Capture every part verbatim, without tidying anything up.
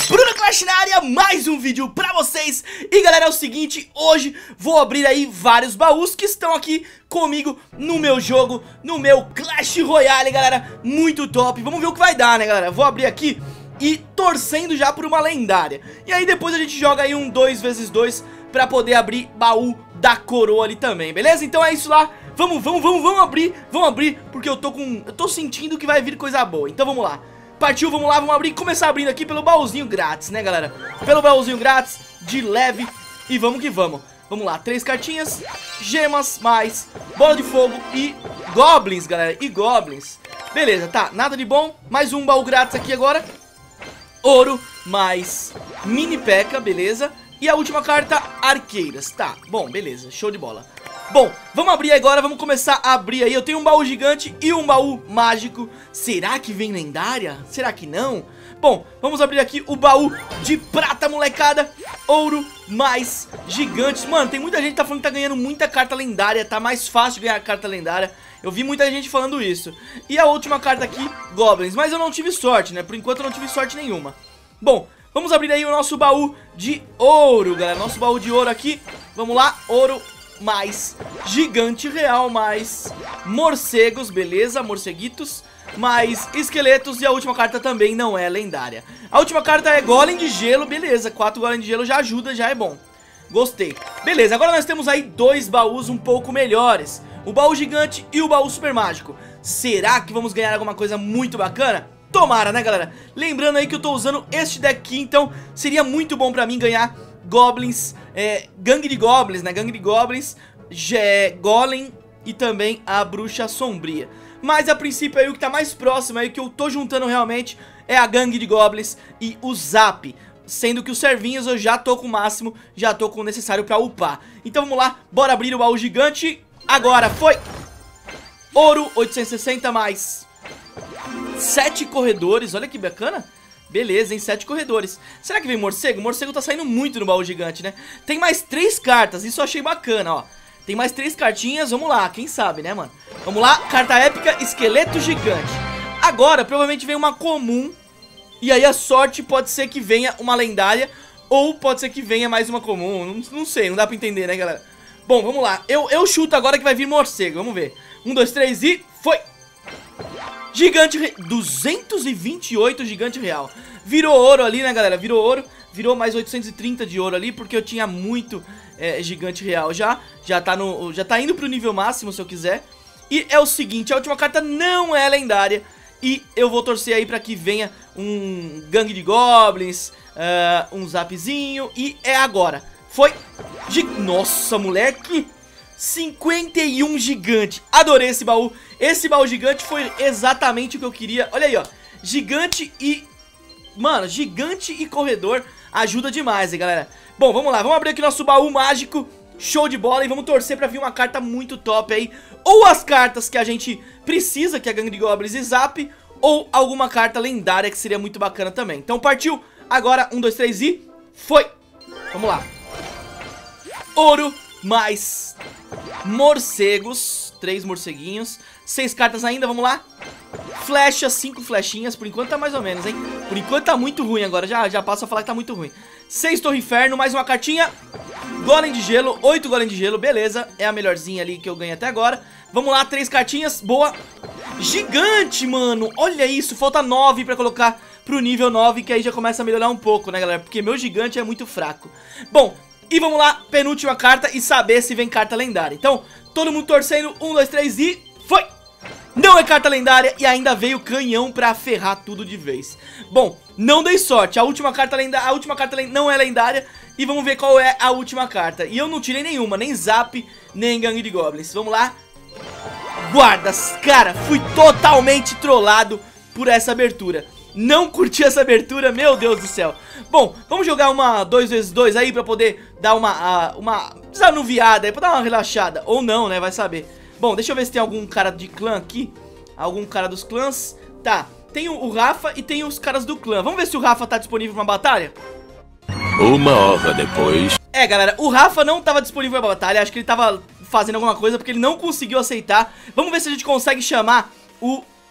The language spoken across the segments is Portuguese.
Bruno Clash na área, mais um vídeo pra vocês. E galera, é o seguinte, hoje vou abrir aí vários baús que estão aqui comigo no meu jogo, no meu Clash Royale, galera. Muito top, vamos ver o que vai dar, né, galera. Vou abrir aqui e torcendo já por uma lendária. E aí depois a gente joga aí um dois vezes dois pra poder abrir baú da coroa ali também, beleza? Então é isso lá, vamos, vamos, vamos, vamos abrir, vamos abrir, porque eu tô com, eu tô sentindo que vai vir coisa boa. Então vamos lá. Partiu, vamos lá, vamos abrir, começar abrindo aqui pelo baúzinho grátis, né, galera? Pelo baúzinho grátis, de leve, e vamos que vamos. Vamos lá, três cartinhas, gemas, mais bola de fogo e goblins, galera, e goblins. Beleza, tá, nada de bom, mais um baú grátis aqui agora. Ouro, mais mini peca, beleza. E a última carta, arqueiras, tá, bom, beleza, show de bola. Bom, vamos abrir agora, vamos começar a abrir aí. Eu tenho um baú gigante e um baú mágico. Será que vem lendária? Será que não? Bom, vamos abrir aqui o baú de prata, molecada. Ouro mais gigantes. Mano, tem muita gente que tá falando que tá ganhando muita carta lendária. Tá mais fácil ganhar carta lendária. Eu vi muita gente falando isso. E a última carta aqui, goblins. Mas eu não tive sorte, né? Por enquanto eu não tive sorte nenhuma. Bom, vamos abrir aí o nosso baú de ouro, galera. Nosso baú de ouro aqui. Vamos lá, ouro mais gigante real, mais morcegos, beleza, morceguitos, mais esqueletos. E a última carta também não é lendária. A última carta é golem de gelo, beleza, quatro golem de gelo já ajuda, já é bom. Gostei. Beleza, agora nós temos aí dois baús um pouco melhores, o baú gigante e o baú super mágico. Será que vamos ganhar alguma coisa muito bacana? Tomara, né, galera? Lembrando aí que eu tô usando este deck aqui, então seria muito bom pra mim ganhar goblins, é, gangue de goblins, né, gangue de goblins, é, golem e também a bruxa sombria. Mas a princípio aí o que tá mais próximo aí, que eu tô juntando realmente, é a gangue de goblins e o zap. Sendo que os servinhos eu já tô com o máximo, já tô com o necessário pra upar. Então vamos lá, bora abrir o baú gigante. Agora foi ouro, oitocentos e sessenta mais sete corredores, olha que bacana. Beleza, em sete corredores. Será que vem morcego? Morcego tá saindo muito no baú gigante, né? Tem mais três cartas, isso eu achei bacana, ó. Tem mais três cartinhas, vamos lá, quem sabe, né, mano? Vamos lá, carta épica, esqueleto gigante. Agora, provavelmente vem uma comum. E aí a sorte pode ser que venha uma lendária, ou pode ser que venha mais uma comum. Não, não sei, não dá pra entender, né, galera? Bom, vamos lá, eu, eu chuto agora que vai vir morcego, vamos ver. Um, dois, três e foi! Gigante, re... duzentos e vinte e oito gigante real. Virou ouro ali, né, galera? Virou ouro. Virou mais oitocentos e trinta de ouro ali, porque eu tinha muito é, gigante real já. Já tá, no... já tá indo pro nível máximo, se eu quiser. E é o seguinte, a última carta não é lendária. E eu vou torcer aí pra que venha um gangue de goblins, uh, um zapzinho. E é agora. Foi... Gi... Nossa, moleque! cinquenta e um gigante. Adorei esse baú. Esse baú gigante foi exatamente o que eu queria. Olha aí, ó. Gigante e... Mano, gigante e corredor ajuda demais, hein, galera. Bom, vamos lá. Vamos abrir aqui nosso baú mágico. Show de bola. E vamos torcer pra vir uma carta muito top aí. Ou as cartas que a gente precisa, que é a gangue de goblins e zap. Ou alguma carta lendária que seria muito bacana também. Então partiu. Agora, um, dois, três e... Foi. Vamos lá. Ouro mais... morcegos, três morceguinhos, seis cartas ainda, vamos lá. Flecha, cinco flechinhas, por enquanto tá mais ou menos, hein. Por enquanto tá muito ruim agora, já, já passo a falar que tá muito ruim. Seis torre inferno, mais uma cartinha. Golem de gelo, oito golem de gelo, beleza. É a melhorzinha ali que eu ganhei até agora. Vamos lá, três cartinhas, boa. Gigante, mano, olha isso, falta nove pra colocar pro nível nove, que aí já começa a melhorar um pouco, né, galera, porque meu gigante é muito fraco. Bom, e vamos lá, penúltima carta e saber se vem carta lendária. Então, todo mundo torcendo, um, dois, três e... Foi! Não é carta lendária e ainda veio canhão pra ferrar tudo de vez. Bom, não dei sorte, a última carta lendária, a última carta não é lendária. E vamos ver qual é a última carta. E eu não tirei nenhuma, nem zap, nem gangue de goblins. Vamos lá. Guardas, cara, fui totalmente trollado por essa abertura. Não curti essa abertura, meu Deus do céu. Bom, vamos jogar uma dois vezes dois aí pra poder dar uma, uh, uma desanuviada aí, pra dar uma relaxada. Ou não, né, vai saber. Bom, deixa eu ver se tem algum cara de clã aqui. Algum cara dos clãs. Tá, tem o, o Rafa e tem os caras do clã. Vamos ver se o Rafa tá disponível pra uma batalha? Uma hora depois. É, galera, o Rafa não tava disponível pra batalha. Acho que ele tava fazendo alguma coisa porque ele não conseguiu aceitar. Vamos ver se a gente consegue chamar o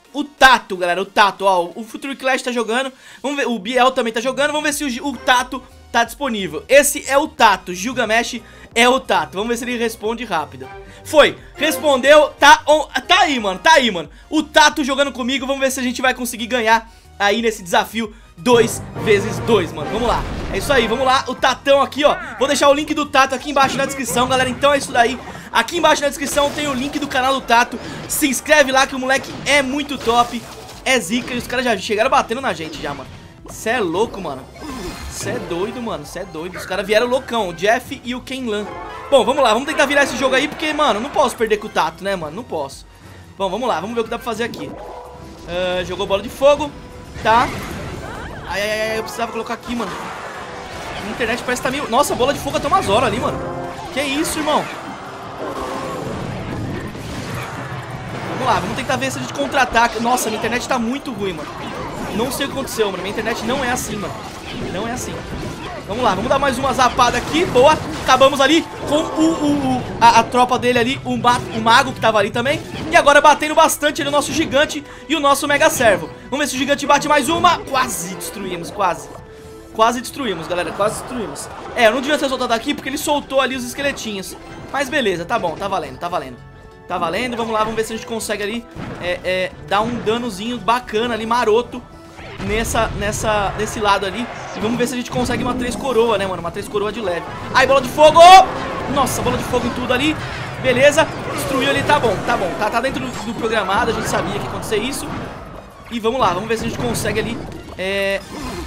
o Tato, galera, o Tato, ó, o Future Clash tá jogando, vamos ver, o Biel também tá jogando, vamos ver se o, o Tato tá disponível. Esse é o Tato, Gilgamesh é o Tato, vamos ver se ele responde rápido. Foi, respondeu, tá, on, tá aí, mano, tá aí, mano. O Tato jogando comigo, vamos ver se a gente vai conseguir ganhar aí nesse desafio dois vezes dois, mano, vamos lá. É isso aí, vamos lá, o Tatão aqui, ó. Vou deixar o link do Tato aqui embaixo na descrição, galera, então é isso daí. Aqui embaixo na descrição tem o link do canal do Tato. Se inscreve lá que o moleque é muito top, é zica. E os caras já chegaram batendo na gente já, mano. Cê é louco, mano. Cê é doido, mano, cê é doido. Os caras vieram loucão, o Jeff e o Kenlan. Bom, vamos lá, vamos tentar virar esse jogo aí, porque, mano, não posso perder com o Tato, né, mano, não posso. Bom, vamos lá, vamos ver o que dá pra fazer aqui. uh, Jogou bola de fogo, tá. Ai, ai, ai, eu precisava colocar aqui, mano. A internet parece que tá meio... Nossa, bola de fogo até umas horas ali, mano. Que isso, irmão. Vamos lá, vamos tentar ver se a gente contra-ataca. Nossa, minha internet tá muito ruim, mano. Não sei o que aconteceu, mano. Minha internet não é assim, mano. Não é assim. Vamos lá, vamos dar mais uma zapada aqui. Boa, acabamos ali com o, o, o a, a tropa dele ali, o, ma, o mago que tava ali também. E agora batendo bastante ali o nosso gigante e o nosso mega servo. Vamos ver se o gigante bate mais uma. Quase destruímos, quase. Quase destruímos, galera, quase destruímos. É, eu não devia ter soltado aqui porque ele soltou ali os esqueletinhos. Mas beleza, tá bom, tá valendo, tá valendo. Tá valendo, vamos lá, vamos ver se a gente consegue ali é, é, dar um danozinho bacana ali, maroto. Nessa, nessa, nesse lado ali. E vamos ver se a gente consegue uma três coroa, né, mano? Uma três coroa de leve. Ai, bola de fogo! Nossa, bola de fogo em tudo ali. Beleza, destruiu ali, tá bom, tá bom. Tá, tá dentro do, do programado, a gente sabia que ia acontecer isso. E vamos lá, vamos ver se a gente consegue ali é...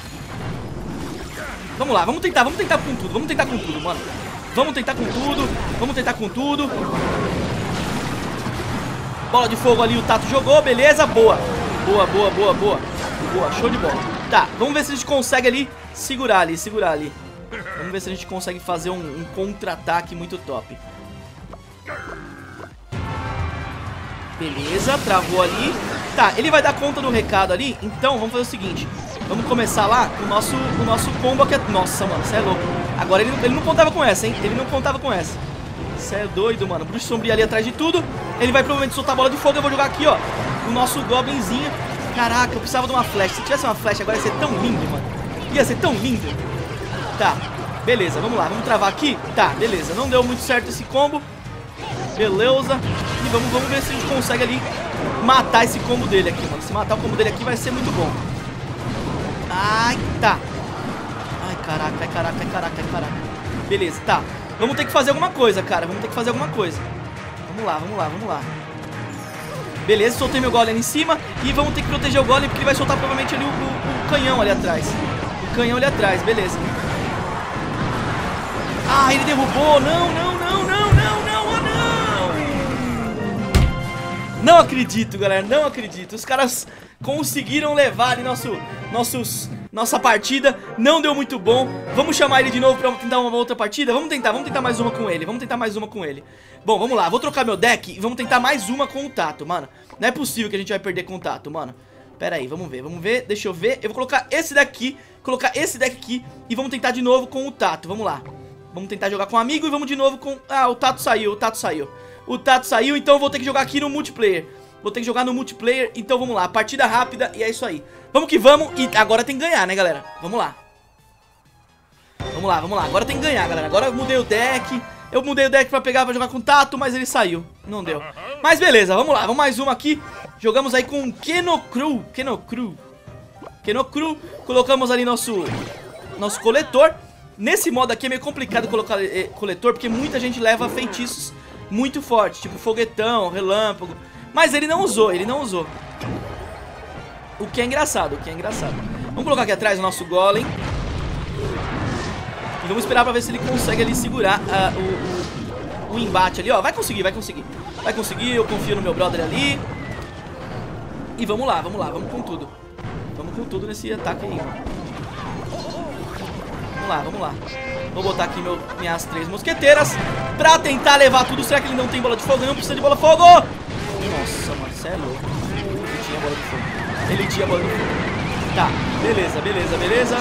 Vamos lá, vamos tentar, vamos tentar com tudo. Vamos tentar com tudo, mano. Vamos tentar com tudo, vamos tentar com tudo. Bola de fogo ali, o Tato jogou, beleza, boa. Boa, boa, boa, boa. Boa, show de bola. Tá, vamos ver se a gente consegue ali segurar ali, segurar ali. Vamos ver se a gente consegue fazer um, um contra-ataque muito top. Beleza, travou ali. Tá, ele vai dar conta do recado ali. Então, vamos fazer o seguinte. Vamos começar lá com o nosso, o nosso combo aqui. Nossa, mano, você é louco. Agora ele, ele não contava com essa, hein? Ele não contava com essa. Você é doido, mano. Bruxo sombrio ali atrás de tudo. Ele vai provavelmente soltar a bola de fogo. Eu vou jogar aqui, ó, o nosso goblinzinho. Caraca, eu precisava de uma flecha. Se tivesse uma flecha agora ia ser tão lindo, mano. Ia ser tão lindo. Tá, beleza, vamos lá, vamos travar aqui. Tá, beleza, não deu muito certo esse combo. Beleza. E vamos, vamos ver se a gente consegue ali matar esse combo dele aqui, mano. Se matar o combo dele aqui vai ser muito bom. Ai, tá. Ai, caraca, ai, caraca, ai, caraca, ai, caraca. Beleza, tá. Vamos ter que fazer alguma coisa, cara. Vamos ter que fazer alguma coisa. Vamos lá, vamos lá, vamos lá. Beleza, soltei meu golem ali em cima. E vamos ter que proteger o golem porque ele vai soltar provavelmente ali o, o, o canhão ali atrás. O canhão ali atrás, beleza. Ah, ele derrubou. Não, não, não, não, não, não, ah, não. Não acredito, galera, não acredito. Os caras conseguiram levar ali nosso, nossos, nossa partida. Não deu muito bom. Vamos chamar ele de novo pra tentar uma outra partida? Vamos tentar, vamos tentar mais uma com ele. Vamos tentar mais uma com ele. Bom, vamos lá, vou trocar meu deck e vamos tentar mais uma com o Tato, mano. Não é possível que a gente vai perder com o Tato, mano. Pera aí, vamos ver, vamos ver, deixa eu ver. Eu vou colocar esse deck aqui, colocar esse deck aqui e vamos tentar de novo com o Tato, vamos lá. Vamos tentar jogar com um amigo e vamos de novo com... Ah, o Tato saiu, o Tato saiu. O Tato saiu, então eu vou ter que jogar aqui no multiplayer. Vou ter que jogar no multiplayer, então vamos lá, partida rápida e é isso aí. Vamos que vamos e agora tem que ganhar, né, galera? Vamos lá. Vamos lá, vamos lá, agora tem que ganhar, galera. Agora eu mudei o deck, eu mudei o deck pra pegar, pra jogar com o Tato, mas ele saiu. Não deu. Mas beleza, vamos lá, vamos mais uma aqui. Jogamos aí com o Kenocru, Kenocru. Kenocru, colocamos ali nosso, nosso coletor. Nesse modo aqui é meio complicado colocar eh, coletor, porque muita gente leva feitiços muito fortes, tipo foguetão, relâmpago. Mas ele não usou, ele não usou. O que é engraçado, o que é engraçado. Vamos colocar aqui atrás o nosso golem. E vamos esperar pra ver se ele consegue ali segurar uh, o, o, o embate ali, ó. Vai conseguir, vai conseguir. Vai conseguir, eu confio no meu brother ali. E vamos lá, vamos lá, vamos com tudo. Vamos com tudo nesse ataque aí, mano. Vamos lá, vamos lá. Vou botar aqui meu, minhas três mosqueteiras pra tentar levar tudo. Será que ele não tem bola de fogo? Não precisa de bola de fogo. Nossa, mano, você é louco. Ele tinha bola de fogo. Ele tinha bola de fogo. Tá, beleza, beleza, beleza.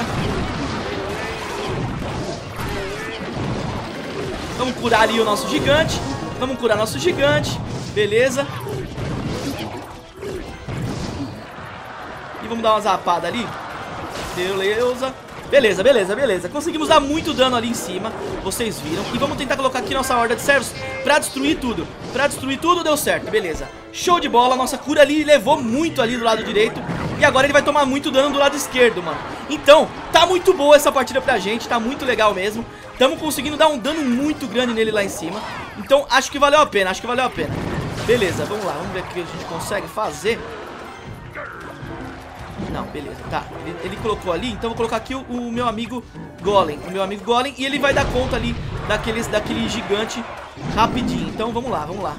Vamos curar ali o nosso gigante. Vamos curar nosso gigante. Beleza. vamos dar uma zapada ali. Beleza. Beleza, beleza, beleza. Conseguimos dar muito dano ali em cima, vocês viram. E vamos tentar colocar aqui nossa horda de servos pra destruir tudo. Pra destruir tudo, deu certo, beleza. Show de bola, nossa cura ali levou muito ali do lado direito. E agora ele vai tomar muito dano do lado esquerdo, mano. Então, tá muito boa essa partida pra gente, tá muito legal mesmo. Tamo conseguindo dar um dano muito grande nele lá em cima. Então, acho que valeu a pena, acho que valeu a pena. Beleza, vamos lá, vamos ver o que a gente consegue fazer. Não, beleza, tá, ele, ele colocou ali, então vou colocar aqui o, o meu amigo Golem, o meu amigo Golem, e ele vai dar conta ali daqueles, daquele gigante rapidinho. Então vamos lá, vamos lá.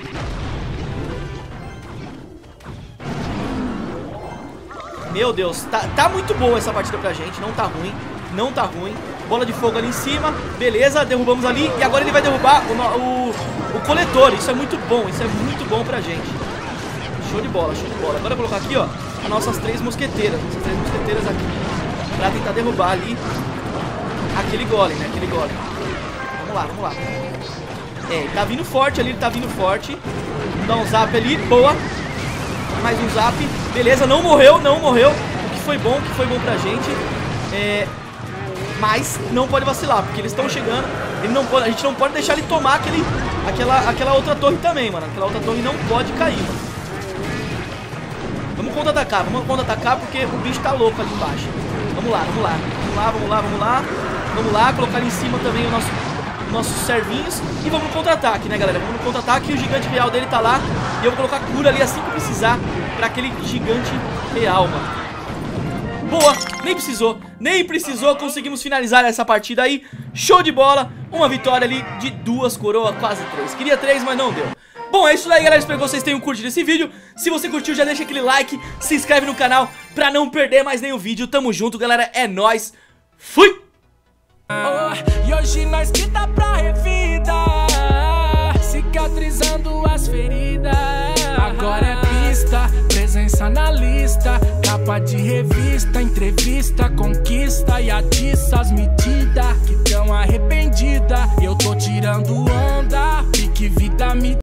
Meu Deus, tá, tá muito boa essa partida pra gente, não tá ruim, não tá ruim. Bola de fogo ali em cima, beleza, derrubamos ali. E agora ele vai derrubar o, o, o coletor, isso é muito bom, isso é muito bom pra gente. Show de bola, show de bola. Agora eu vou colocar aqui, ó, as nossas três mosqueteiras. Nossas três mosqueteiras aqui pra tentar derrubar ali aquele golem, né, aquele golem. Vamos lá, vamos lá. É, ele tá vindo forte ali, ele tá vindo forte. Vamos dar um zap ali, boa. Mais um zap, beleza, não morreu, não morreu. O que foi bom, o que foi bom pra gente. É... Mas não pode vacilar, porque eles estão chegando. Ele não pode, a gente não pode deixar ele tomar aquele, aquela, aquela outra torre também, mano. Aquela outra torre não pode cair, mano. Vamos contra-atacar, vamos contra-atacar porque o bicho tá louco ali embaixo. Vamos lá, vamos lá, vamos lá, vamos lá, vamos lá. Vamos lá, colocar ali em cima também o nosso, nossos servinhos. E vamos no contra-ataque, né, galera? Vamos no contra-ataque e o gigante real dele tá lá. E eu vou colocar cura ali assim que precisar pra aquele gigante real, mano. Boa, nem precisou, nem precisou, conseguimos finalizar essa partida aí. Show de bola, uma vitória ali de duas coroas, quase três. Queria três, mas não deu. Bom, é isso aí, galera, espero que vocês tenham curtido esse vídeo. Se você curtiu, já deixa aquele like, se inscreve no canal pra não perder mais nenhum vídeo. Tamo junto, galera, é nóis. Fui! Oh, e hoje nós que tá pra revida, cicatrizando as feridas. Agora é pista, presença na lista, capa de revista, entrevista, conquista e atiça as medidas que tão arrependida. Eu tô tirando onda, pique vida me